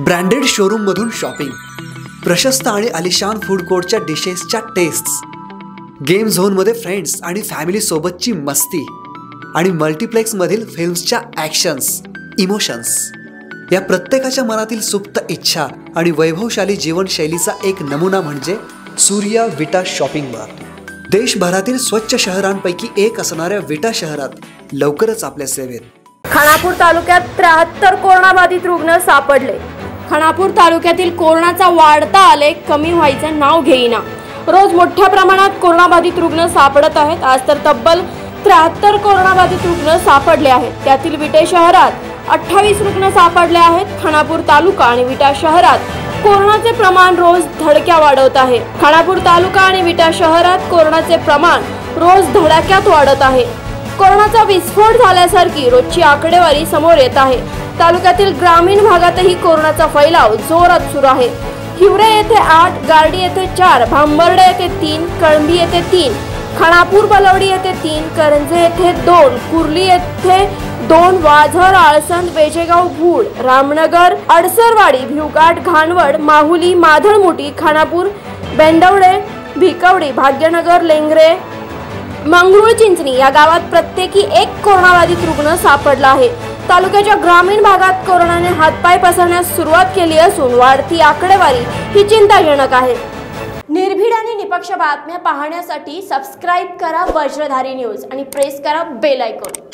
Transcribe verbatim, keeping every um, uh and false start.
Branded showroom मधून shopping, प्रशस्त आणि आलिशान फूड कोर्टच्या डिशेसच्या टेस्ट्स, गेम झोन मध्ये फ्रेंड्स आणि फॅमिली सोबतची मस्ती आणि मल्टीप्लेक्स मधील फिल्म्सच्या ॲक्शन्स, इमोशन्स, या प्रत्येकाच्या मनातील सुप्त इच्छा आणि वैभवशाली जीवनशैलीचा एक नमुना म्हणजे सूर्या विटा शॉपिंग मॉल। देशभरातील स्वच्छ शहरांपैकी एक असणाऱ्या विटा शहरात लवकरच आपल्या सेवेत। खानापूर तालुक्यात त्र्याहत्तर कोरोनाबाधित रुग्ण सापडले। खानापूर तालुक्यातील कोरोनाचा वाढता आलेख कमी व्हायचे नाव घेईना। रोज मोठ्या प्रमाणात कोरोनाबाधित रुग्ण सापडत आहेत। आज तर तब्बल त्र्याहत्तर कोरोनाबाधित रुग्ण सापडले आहेत। त्यातील विटे शहरात अठ्ठावीस रुग्ण सापडले आहेत। खानापूर तालुका आणि विटा शहरात कोरोनाचे प्रमाण रोज धडक्या वाढत आहे। खानापूर तालुका आणि विटा शहरात कोरोनाचे प्रमाण रोज धडाक्यात वाढत आहे। कोरोनाचा विस्फोट झाल्यासारखी रोजची आकडेवारी समोर येत आहे। तालुक्यातील ग्रामीण भागातही कोरोनाचा फैलाव जोरात सुरू आहे। हिवरे येथे आठ, गारडी येथे चार, भांबर्डे येथे तीन, कळंबी येथे तीन, खानापूर बलवडी येथे तीन, करंजे येथे दोन, कुर्ली येथे दोन, वाझर, आळसंद, बेजेगाव, भूड, रामनगर, अडसरवाडी, भिवघाट, घाणवड, माहुली, माधळमुठी, खानापूर, बेंडवडे, भिकवडी, भाग्यनगर, लेंगरे, मंगरुळ, चिंचणी या गावात प्रत्येकी एक कोरोनाबाधित रुग्ण सापडला आहे। तालुक्याच्या ग्रामीण भागात कोरोनाने हातपाय पसरण्यास सुरुवात केली असून वाढती आकडेवारी ही चिंताजनक आहे। निर्भीड आणि निपक्ष बातम्या पाहण्यासाठी सबस्क्राइब करा वज्रधारी न्यूज आणि प्रेस करा बेल आयकॉन।